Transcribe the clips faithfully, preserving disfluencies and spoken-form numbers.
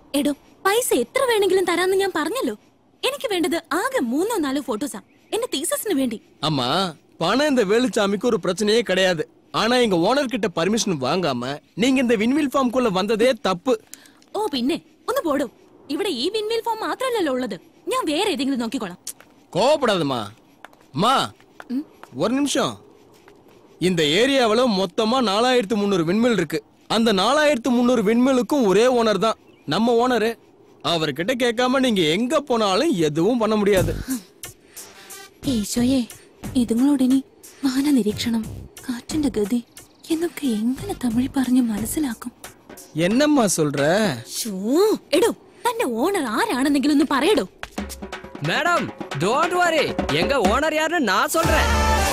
എടോ പൈസ എത്ര വേണമെങ്കിലും തരാന്ന് ഞാൻ പറഞ്ഞല്ലോ. എനിക്ക് വേണ്ടത് ആകെ മൂന്നോ നാലോ ഫോട്ടോസാ എന്റെ തീസസിന് വേണ്ടി. அம்மா பணம் இந்த வேலுச்சாமிக்கு ஒரு பிரச்சனையே கிடையாது. ஆனா எங்க ஓனர் கிட்ட பர்மிஷன் வாங்காம நீங்க இந்த விண்வில் ஃபார்ம் குள்ள வந்ததே தப்பு. ഓ പിന്നെ ഒന്ന് പോടോ. ഇവിടെ ഈ വിൻമിൽ ഫോം മാത്രമല്ലല്ലോ ഉള്ളത്. ഞാൻ വേറെ ഏതെങ്കിലും നോക്കിക്കോളാം. கோபப்படாதம்மா. அம்மா ஒரு நிமிஷம். இந்த ஏரியாவுல மொத்தமா நாலாயிரத்து முன்னூறு விண்மில் இருக்கு. அந்த நாலாயிரத்து முன்னூறு விண்மிலுக்கும் ஒரே ஓனர் தான், நம்ம ஓனரு. அவர்கிட்ட கேட்காம நீங்க எங்க போனாலும் எதுவும் பண்ண முடியாது. ഈശോയെ, ഇതുങ്ങളോടിനി വാന നിരീക്ഷണം, കാറ്റിന്റെ ഗതി എന്നൊക്കെ എങ്ങനെ തമിഴ് പറഞ്ഞു മനസ്സിലാക്കും? என்னம்மா சொல்ற? എടോ തന്റെ ഓണർ ആരാണെന്നെങ്കിലും ഒന്ന് പറയടോ. மேடம் டோன்ட் வரி, எங்க ஓனர் யாருன்னு நான் சொல்றேன்.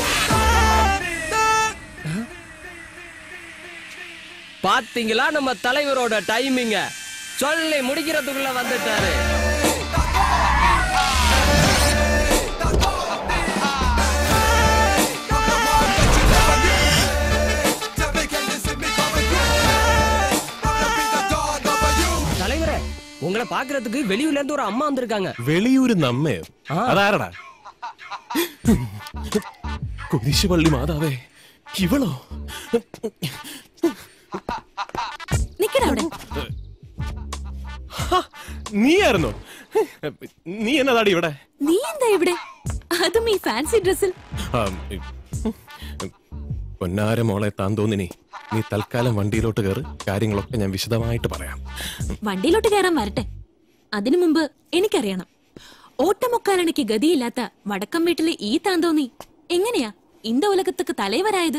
பாத்தீங்களா நம்ம தலைவரோட டைமிங்க? சொல்லி முடிக்கிறதுக்குள்ள வந்துட்டாரு. தலைவரே, உங்களை பாக்குறதுக்கு வெளியூர்ல இருந்து ஒரு அம்மா வந்திருக்காங்க. വെളിയൂര് നമ്മേ? അതാരടാ? കുരിശുപള്ളി മാതാവേ, ഇവളോ? നീയായിരുന്നോ? നീ എന്നതാടി ഇവിടെ? നീ എന്താ ഇവിടെ? അതും ഈ ഫാൻസി ഡ്രസ്സിൽ? പൊന്നാര മോളെ താൻ തോന്നിനി, നീ തൽക്കാലം വണ്ടിയിലോട്ട് കയറി, കാര്യങ്ങളൊക്കെ ഞാൻ വിശദമായിട്ട് പറയാം. വണ്ടിയിലോട്ട് കയറാൻ വരട്ടെ. അതിനു മുമ്പ് എനിക്കറിയണം, ഓട്ടമുക്കാലണയ്ക്ക് ഗതിയില്ലാത്ത വടക്കം വീട്ടിലെ ഈ താന്തോന്നി എങ്ങനെയാ ഇന്ത ഉലകത്തുക്ക് തലവരായത്?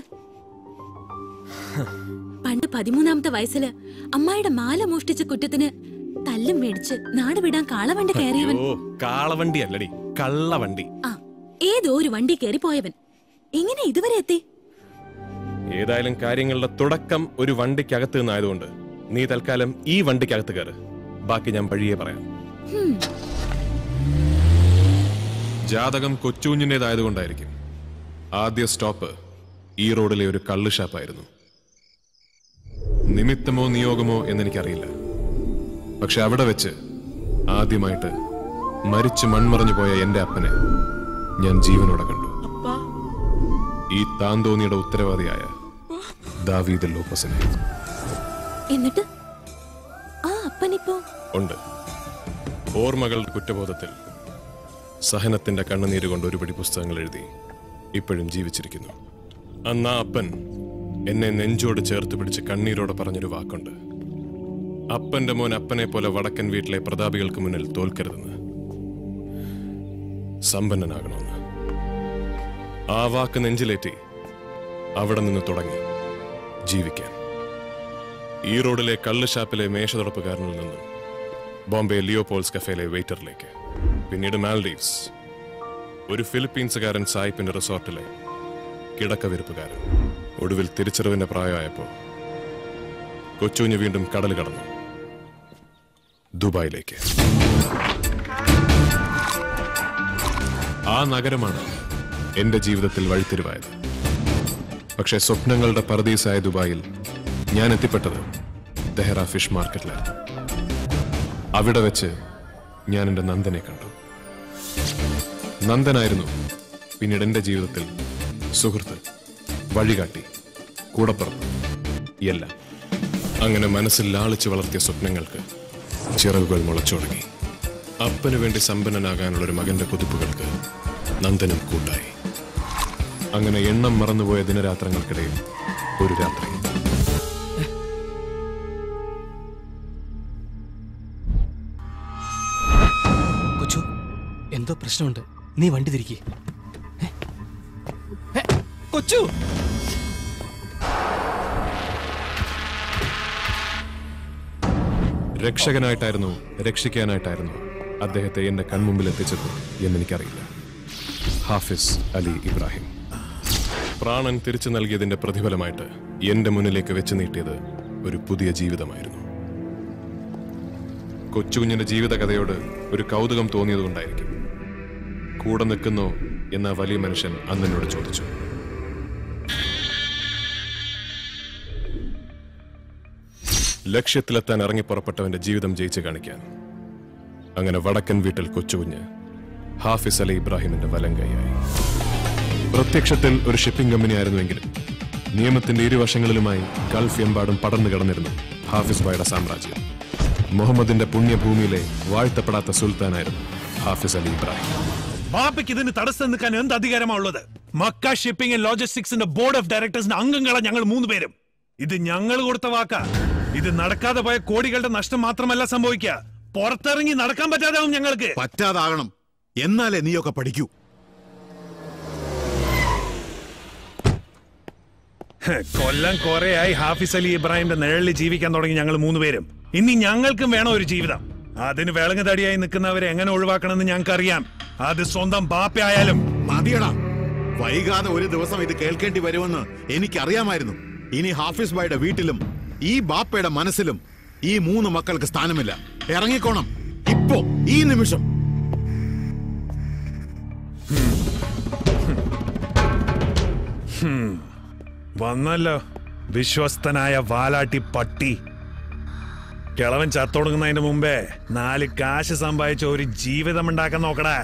പണ്ട് പതിമൂന്നാമത്തെ വയസ്സില് അമ്മായിയുടെ മാല മോഷ്ടിച്ച കുറ്റത്തിന് തല്ലും മേടിച്ച് നാട് വിടാൻ കാളവണ്ടി കയറിയവൻ. കാളവണ്ടി അല്ലടി, കള്ളവണ്ടി. ആ, ഏതോ ഒരു വണ്ടി കയറി പോയവൻ എങ്ങനെ ഇതുവരെ എത്തി? ഏതായാലും കാര്യങ്ങളുടെ തുടക്കം ഒരു വണ്ടിക്കകത്ത് നിന്നായതുകൊണ്ട് നീ തൽക്കാലം ഈ വണ്ടിക്കകത്ത് കയറ്, ബാക്കി ഞാൻ വഴിയെ പറയാം. ജാതകം കൊച്ചുകുഞ്ഞിൻ്റെതായതുകൊണ്ടായിരിക്കും ആദ്യ സ്റ്റോപ്പ് ഈ റോഡിലെ ഒരു കള്ള് ഷാപ്പായിരുന്നു. നിമിത്തമോ നിയോഗമോ എന്നെനിക്കറിയില്ല, പക്ഷെ അവിടെ വെച്ച് ആദ്യമായിട്ട് മരിച്ചു മൺമറഞ്ഞു പോയ എന്റെ അപ്പനെ ഞാൻ ജീവനോടെ കണ്ടു. ഈ താന്തോന്നിയുടെ ഉത്തരവാദിയായ ദാവീദ് ലോപ്പസിനെ. എന്നിട്ട് ആ അപ്പനിപ്പോ ഉണ്ട്. ഓർമ്മകളുടെ കുറ്റബോധത്തിൽ സഹനത്തിന്റെ കണ്ണുനീര് കൊണ്ട് ഒരുപടി പുസ്തകങ്ങൾ എഴുതി ഇപ്പോഴും ജീവിച്ചിരിക്കുന്നു. അന്ന് ആ അപ്പൻ എന്നെ നെഞ്ചോട് ചേർത്ത് പിടിച്ച് കണ്ണീരോടെ പറഞ്ഞൊരു വാക്കുണ്ട്: അപ്പന്റെ മോൻ അപ്പനെ പോലെ വടക്കൻ വീട്ടിലെ പ്രതാപികൾക്ക് മുന്നിൽ തോൽക്കരുതെന്ന്, സമ്പന്നനാകണമെന്ന്. ആ വാക്ക് നെഞ്ചിലേറ്റി അവിടെ നിന്ന് തുടങ്ങി ജീവിക്കാൻ. ഈ റോഡിലെ കള്ള് ഷാപ്പിലെ മേശതുറപ്പുകാരനിൽ നിന്നും ബോംബെ ലിയോപോൾസ് കഫേയിലെ വെയിറ്ററിലേക്ക്, പിന്നീട് മാൽഡീവ്സ്, ഒരു ഫിലിപ്പീൻസുകാരൻ സായിപ്പിന്റെ റിസോർട്ടിലെ കിടക്കവിരുപ്പുകാരൻ. ഒടുവിൽ തിരിച്ചറിവിന്റെ പ്രായമായപ്പോൾ കൊച്ചുകുഞ്ഞ് വീണ്ടും കടൽ കടന്നു ദുബായിലേക്ക്. ആ നഗരമാണ് എന്റെ ജീവിതത്തിൽ വഴിത്തിരിവായത്. പക്ഷെ സ്വപ്നങ്ങളുടെ പർദീസായ ദുബായിൽ ഞാൻ എത്തിപ്പെട്ടത് തെഹ്റ ഫിഷ് മാർക്കറ്റിലാണ്. അവിടെ വെച്ച് ഞാൻ എന്റെ നന്ദനെ കണ്ടു. നന്ദനായിരുന്നു പിന്നീട് എന്റെ ജീവിതത്തിൽ സുഹൃത്ത്, വഴികാട്ടി, കൂടപ്പുറപ്പ് എല്ലാം. അങ്ങനെ മനസ്സിൽ ലാളിച്ചു വളർത്തിയ സ്വപ്നങ്ങൾക്ക് ചിറകുകൾ മുളച്ചു തുടങ്ങി. അപ്പനു വേണ്ടി സമ്പന്നനാകാനുള്ള ഒരു മകന്റെ കുതിപ്പുകൾക്ക് നന്ദനും കൂട്ടായി. അങ്ങനെ എണ്ണം മറന്നുപോയ ദിനരാത്രങ്ങൾക്കിടയിൽ ഒരു രാത്രി കൊച്ചു, എന്തോ പ്രശ്നമുണ്ട്, നീ വണ്ടി തിരികെ. കൊച്ചു, രക്ഷകനായിട്ടായിരുന്നു രക്ഷിക്കാനായിട്ടായിരുന്നു അദ്ദേഹത്തെ എന്റെ കൺമുമ്പിൽ എത്തിച്ചത് എന്നെനിക്കറിയില്ല. ഹാഫിസ് അലി ഇബ്രാഹിം. പ്രാണൻ തിരിച്ചു നൽകിയതിന്റെ പ്രതിഫലമായിട്ട് എന്റെ മുന്നിലേക്ക് വെച്ച് നീട്ടിയത് ഒരു പുതിയ ജീവിതമായിരുന്നു. കൊച്ചുകുഞ്ഞിന്റെ ജീവിതകഥയോട് ഒരു കൗതുകം തോന്നിയതുകൊണ്ടായിരിക്കും കൂടെ നിൽക്കുന്നോ എന്ന വലിയ മനുഷ്യൻ അന്നെന്നോട് ചോദിച്ചു. ലക്ഷ്യത്തിലെത്താൻ ഇറങ്ങി പുറപ്പെട്ടവന്റെ ജീവിതം ജയിച്ചു കാണിക്കാൻ. അങ്ങനെ വടക്കൻ വീട്ടിൽ കൊച്ചുകുഞ്ഞ് ഹാഫിസ് അലി ഇബ്രാഹിമിന്റെ വലങ്കയായി. പ്രത്യക്ഷത്തിൽ ഒരു ഷിപ്പിംഗ് കമ്പനി ആയിരുന്നുവെങ്കിലും നിയമത്തിന്റെ ഇരുവശങ്ങളിലുമായി ഗൾഫ് എമ്പാടും പടർന്നു കിടന്നിരുന്നു ഹാഫിസ് ബായുടെ സാമ്രാജ്യം. മുഹമ്മദിന്റെ പുണ്യഭൂമിയിലെ വാഴ്ത്തപ്പെടാത്ത സുൽത്താനായിരുന്നു ഹാഫിസ് അലി ഇബ്രാഹിം. ബാപ്പയ്ക്ക് ഇതിന് തടസ്സം നിൽക്കാൻ എന്ത് അധികാരമാണുള്ളത്? മക്ക ഷിപ്പിംഗ് ആൻഡ് ലോജിസ്റ്റിക്സിന്റെ ബോർഡ് ഓഫ് ഡയറക്ടേഴ്സിന്റെ അംഗങ്ങളാണ് ഞങ്ങൾ മൂന്ന് പേരും. ഇത് ഞങ്ങൾ കൊടുത്ത വാക്കാ. ഇത് നടക്കാതെ പോയ കോടികളുടെ നഷ്ടം മാത്രമല്ല സംഭവിക്കുക, പുറത്തിറങ്ങി നടക്കാൻ പറ്റാതാവും ഞങ്ങൾക്ക്. പറ്റാതാകണം, എന്നാലേ നീയൊക്കെ പഠിക്കൂ. കൊല്ലം കുറേയായി ഹാഫിസ് അലി ഇബ്രാഹിമിന്റെ നിഴലിൽ ജീവിക്കാൻ തുടങ്ങി ഞങ്ങൾ മൂന്നുപേരും. ഇനി ഞങ്ങൾക്കും വേണം ഒരു ജീവിതം. അതിന് വിളങ്ങുതടിയായി നിൽക്കുന്നവരെ എങ്ങനെ ഒഴിവാക്കണമെന്ന് ഞങ്ങൾക്കറിയാം. അത് സ്വന്തം ബാപ്പയായാലും. മതിയടാ, വൈകാതെ ഒരു ദിവസം ഇത് കേൾക്കേണ്ടി വരുമെന്ന് എനിക്കറിയാമായിരുന്നു. ഇനി ഹാഫിസ് ബായുടെ വീട്ടിലും ഈ ബാപ്പയുടെ മനസ്സിലും ഈ മൂന്ന് മക്കൾക്ക് സ്ഥാനമില്ല. ഇറങ്ങിക്കോണം ഇപ്പോ, ഈ നിമിഷം. വന്നല്ലോ വിശ്വസ്തനായ വാലാട്ടി പട്ടി. കിളവൻ ചത്തൊടുങ്ങുന്നതിന് മുമ്പേ നാല് കാശ് സമ്പാദിച്ച ഒരു ജീവിതം ഉണ്ടാക്കാൻ നോക്കടാ.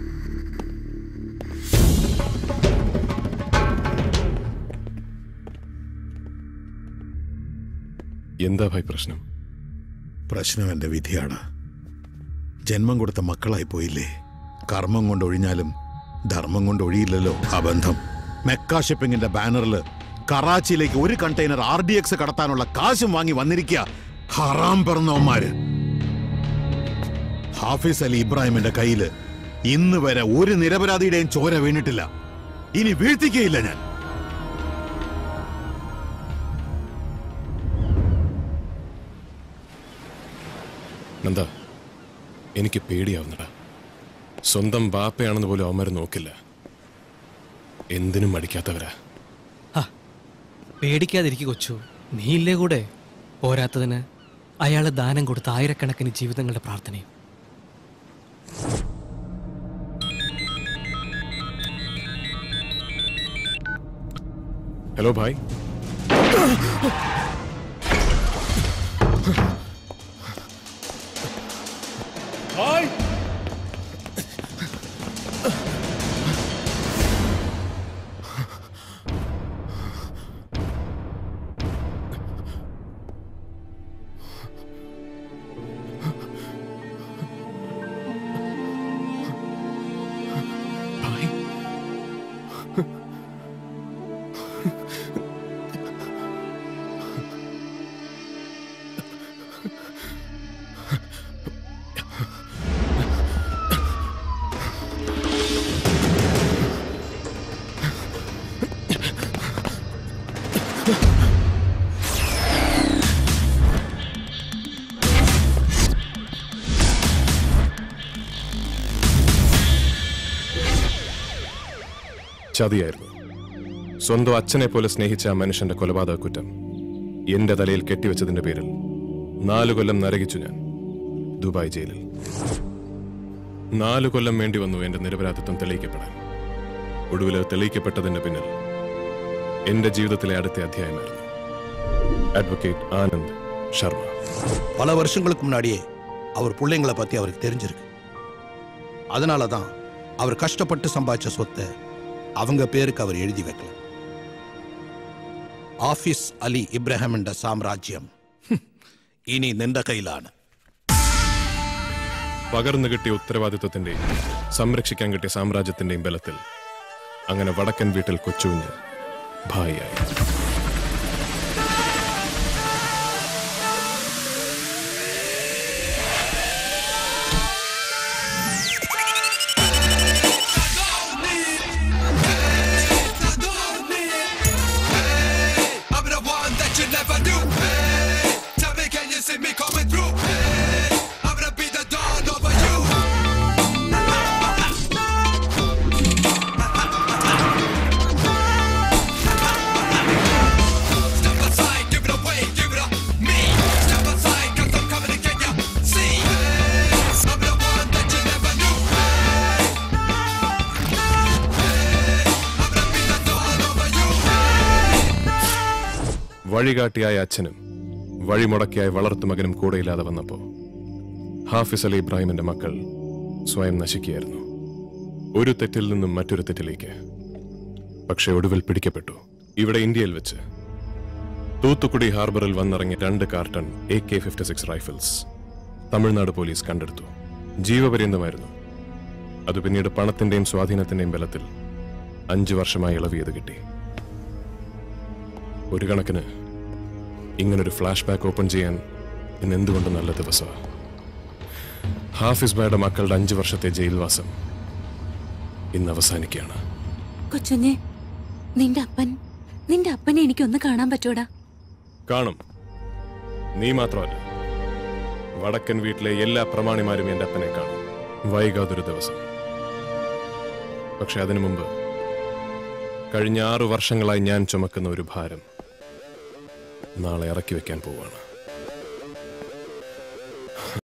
എന്താ ഭായി പ്രശ്നം? പ്രശ്നം എന്റെ വിധിയാണ്. ജന്മം കൊടുത്ത മക്കളായി പോയില്ലേ. കർമ്മം കൊണ്ട് ഒഴിഞ്ഞാലും ധർമ്മം കൊണ്ട് ഒഴിയില്ലല്ലോ ആ ബന്ധം. മെക്ക ഷിപ്പിംഗിന്റെ ബാനറിൽ കറാച്ചിയിലേക്ക് ഒരു കണ്ടെയ്നർ ആർ ഡി എക്സ് കടത്താനുള്ള കാശും വാങ്ങി വന്നിരിക്കുക ഹറാം പിറന്നവന്മാര്. ഹാഫിസ് അലി ഇബ്രാഹിമിന്റെ കയ്യില് ഇന്ന് വരെ ഒരു നിരപരാധിയുടെയും ചോര വീണിട്ടില്ല. ഇനി വീഴ്ത്തിക്കയില്ല ഞാൻ. നന്ദ, എനിക്ക് പേടിയാവുന്നടാ. സ്വന്തം ബാപ്പയാണെന്ന് പോലും അവന്മാർ നോക്കില്ല. എന്തിനും മടിക്കാത്തവരാ. പേടിക്കാതിരിക്കു കൊച്ചു, നീയില്ലേ കൂടെ. പോരാത്തതിന് അയാള് ദാനം കൊടുത്ത ആയിരക്കണക്കിന് ജീവിതങ്ങളുടെ പ്രാർത്ഥനയും. ഹലോ ഭായ്. ഭായ് ചതിയായിരുന്നു. സ്വന്തം അച്ഛനെ പോലെ സ്നേഹിച്ച ആ മനുഷ്യന്റെ കൊലപാതക കുറ്റം എന്റെ തലയിൽ കെട്ടിവെച്ചതിന്റെ പേരിൽ നാലു കൊല്ലം നരകിച്ചു ഞാൻ ദുബായ് ജയിലിൽ. നാലു കൊല്ലം വേണ്ടി വന്നു എന്റെ നിരപരാധിത്വം തെളിയിക്കപ്പെടാൻ. ഒടുവിൽ തെളിയിക്കപ്പെട്ടതിന്റെ പിന്നിൽ എന്റെ ജീവിതത്തിലെ അടുത്ത അധ്യായമായിരുന്നു അഡ്വക്കേറ്റ് ആനന്ദ് ശർമ്മ. பல வருஷங்களுக்கு முன்னாடியே அவர் பிள்ளைங்களை பத்தி அவருக்கு தெரிஞ்சிருக்கு. அதனால தான் அவர் கஷ்டப்பட்டு சம்பாதிச்ச சொத்தை அவங்க பேருக்கு அவர் எழுதி வைக்கல. ഹാഫിസ് അലി ഇബ്രാഹിമിന്റെ സാമ്രാജ്യം ഇനി നിന്റെ കയ്യിലാണ്. പകർന്നു കിട്ടിയ ഉത്തരവാദിത്വത്തിന്റെയും സംരക്ഷിക്കാൻ കിട്ടിയ സാമ്രാജ്യത്തിന്റെയും ബലത്തിൽ അങ്ങനെ വടക്കൻ വീട്ടിൽ കൊച്ചുകുഞ്ഞ് ഭായിയായി. വഴികാട്ടിയായ അച്ഛനും വഴിമുടക്കിയായി വളർത്തു മകനും കൂടെയില്ലാതെ വന്നപ്പോ ഹാഫിസ് അലി ഇബ്രാഹിമിന്റെ മക്കൾ സ്വയം നശിക്കുകയായിരുന്നു. ഒരു തെറ്റിൽ നിന്നും മറ്റൊരു തെറ്റിലേക്ക്. പക്ഷെ ഒടുവിൽ പിടിക്കപ്പെട്ടു. ഇവിടെ ഇന്ത്യയിൽ വെച്ച് തൂത്തുക്കുടി ഹാർബറിൽ വന്നിറങ്ങിയ രണ്ട് carton A K fifty six rifles Tamil Nadu police കണ്ടെടുത്തു. ജീവപര്യന്തമായിരുന്നു. അത് പിന്നീട് പണത്തിന്റെയും സ്വാധീനത്തിന്റെയും ബലത്തിൽ അഞ്ചു വർഷമായി ഇളവ് ചെയ്ത് കിട്ടി. ഒരു കണക്കിന് ഇങ്ങനൊരു ഫ്ലാഷ് ബാക്ക് ഓപ്പൺ ചെയ്യാൻ ഇന്ന് എന്തുകൊണ്ട് നല്ല ദിവസമാണ്. ഹാഫിസ് ഭായുടെ മക്കളുടെ അഞ്ചു വർഷത്തെ ജയിൽവാസം ഇന്ന് അവസാനിക്കുകയാണ്. കൊച്ചുഞ്ഞെ, നിന്റെ അപ്പൻ നിന്റെ അപ്പനെ എനിക്കൊന്ന് കാണാൻ പറ്റൂടാ? കാണും. നീ മാത്രമല്ല, വടക്കൻ വീട്ടിലെ എല്ലാ പ്രമാണിമാരും എന്റെ അപ്പനെ കാണും വൈകാതൊരു ദിവസം. പക്ഷെ അതിനു മുമ്പ് കഴിഞ്ഞ ആറു വർഷങ്ങളായി ഞാൻ ചുമക്കുന്ന ഒരു ഭാരം നാളെ ഇറക്കി വെക്കാൻ പോവുകയാണ്.